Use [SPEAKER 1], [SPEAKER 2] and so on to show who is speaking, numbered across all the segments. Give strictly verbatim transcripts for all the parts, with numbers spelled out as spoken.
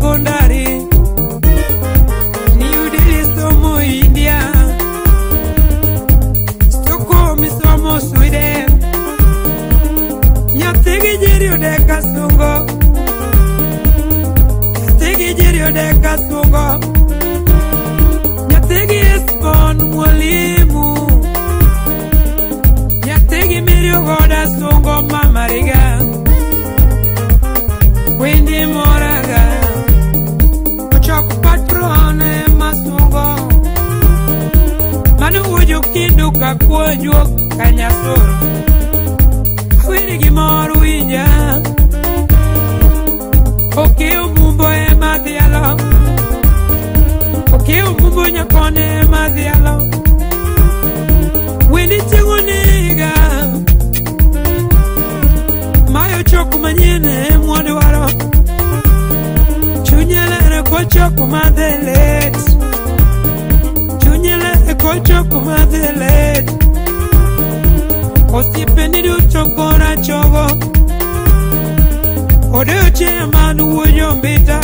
[SPEAKER 1] secondary New Delhi somo India Stockholm somo Sweden Nyategi jirio de kasungo Nyategi jirio de kasungo Nyategi espon mwalimu Nyategi mirio goda sungo mamariga Quindi moraga Ochoko patrone masungo Manu uju kinduka kuoju kanyasur Awiri gimoru ija Oke umumbo e madhialo Oke umumbo nyakone e madhialo Windi tingu niga Mayo choku manyene mwadu waro Chunyele ko choku madhelet Chunyele ko choku madhelet Osipeni du chokora chogo Ode uche manu ujo mbita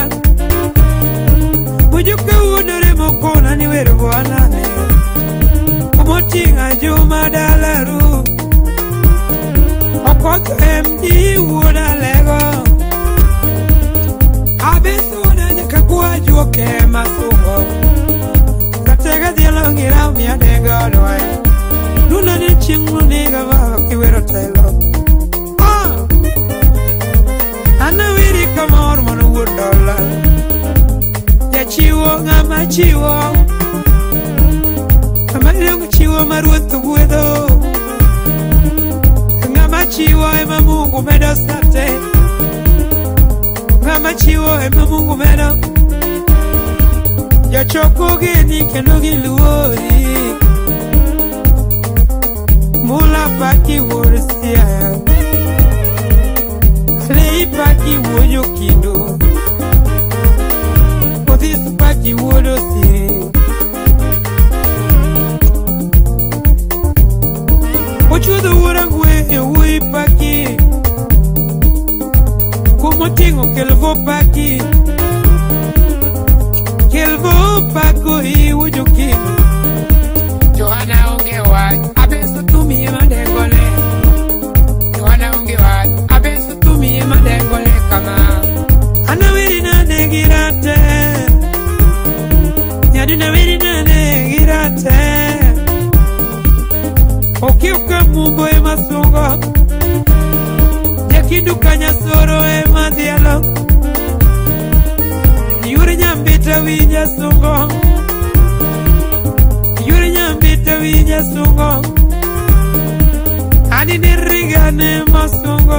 [SPEAKER 1] Ujuke udore mokona ni weru wanane Omotinga juma dalaru Okoto M D uoda lego Abesu uoda nyaka kuwa juoke masungo Katega dielo ngira umia dengo doe Nuna ni chingu niga wao kiwero telo Ah Ana wiri kamor manu uodola Ya chiwo ngama chiwo Kama ilungu chiwo maruotu uedo Ngama chiwo ema Mungu medo sate Ngama chiwo ema Mungu medo Ya choko geni keno giluori Mula paki worsia Lei paki woyo kido Odis paki wodo siri Ochudo wora gwe wui paki Como tengo kelvo paki Kelvo pako i woyo kido Johanna ongewa Abeso tumi ema dengole Johanna ongewa Abeso tumi ema dengole kama Ana wiri na negirate Nyaduna wiri na negirate Okiuka mumbo ema sungo Yakindu kanya soro ema dialo Yuri nyambita wija sungo Yuri nyambita wija sungo Ani nirigane masungo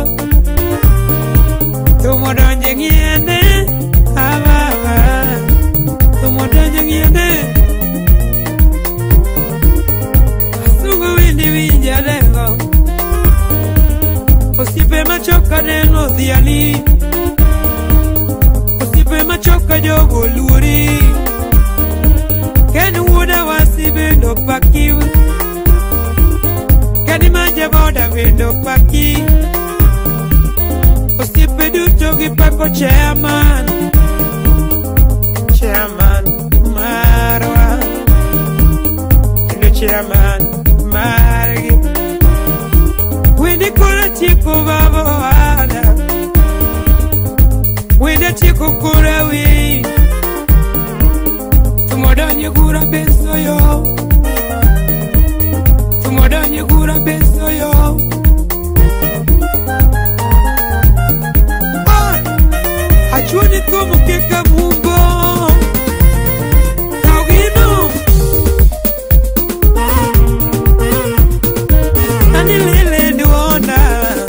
[SPEAKER 1] Tumo donje ngiene Ababa Tumo donje ngiene Sungo windi wija lengo Osipe machoka neno dhiali Osipe machoka jogo luri Keni wuda wasi bindo paki Keni manje boda bindo paki Osipe duto gipako chairman Chairman Marwa Kendo chairman Margi Windi kura tiku babo ada Windi tiku kura wi Tumodonye kura beso yo Tumodonye kura beso yo Ah Achuni como keka mungo Taugino Nani lele duona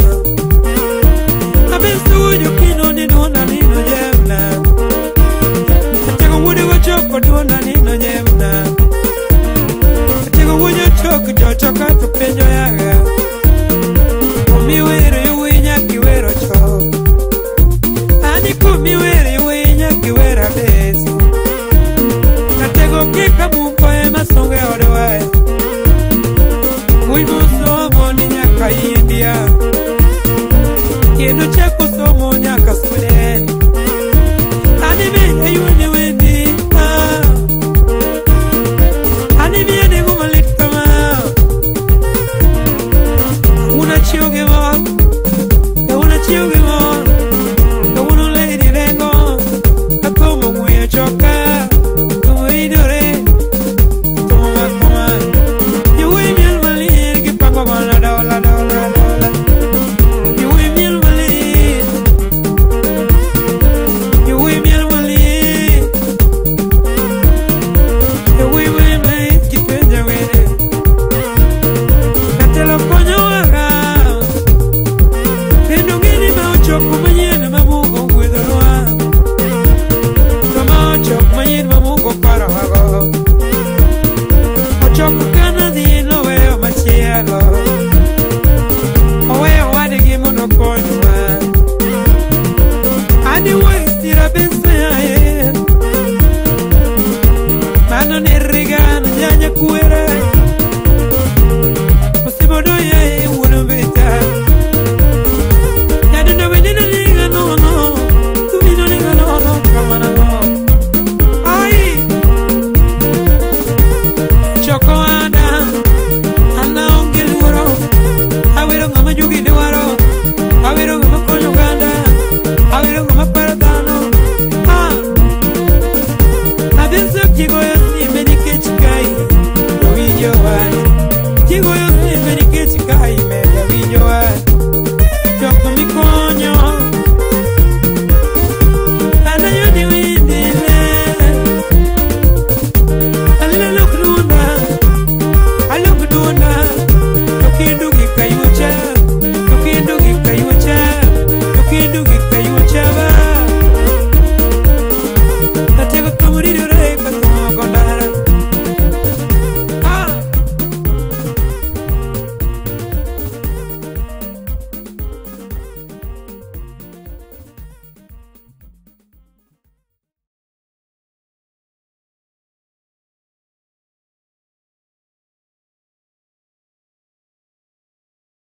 [SPEAKER 1] Abeso yo kino ni duona nino jemna Atego wudi wachoko duona nino jemna Atego wudi wachoko jochoka tupenyo yaga Kumi wero yuwinya kiwero cho Ani kumi wero yuwinya kiwera beso Atego kika mungo ema songe odowae Muy muso moni nyaka India Kendo chako